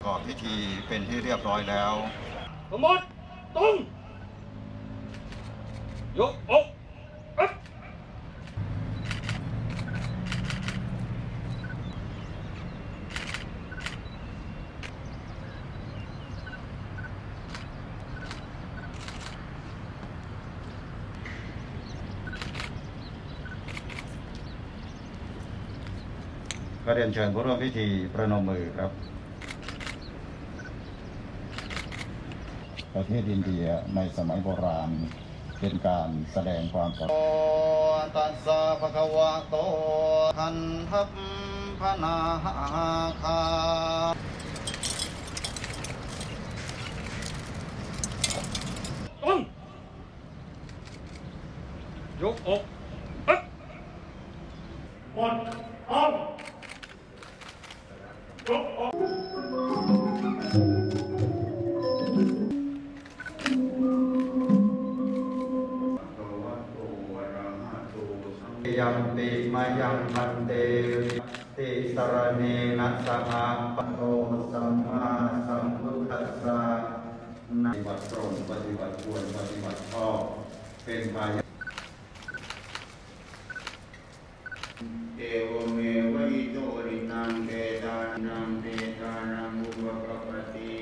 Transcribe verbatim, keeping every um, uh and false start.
ประกอบพิธีเป็นที่เรียบร้อยแล้วทั้งหมดตรงยกอกอัพก็เรียนเชิญผู้ร่วมพิธีประนมมือครับประเทศอินเดียในสมัยโบราณเป็นการแสดงความสัมพันธ์ตัสสะภะคะวะโตขันธัพพนาหาคาตรงยกอกอัพหมดพร้อมยกอกยัมปิมายังพันเตติสรเนนัสสะปะโตสัมมาสัมพุทธัสสะปฏิบัติตรงปฏิบัติควรปฏิบัติชอบเป็นไปเอวเมวะอิโตรินังเตตานังเตตานังอุปกปปติ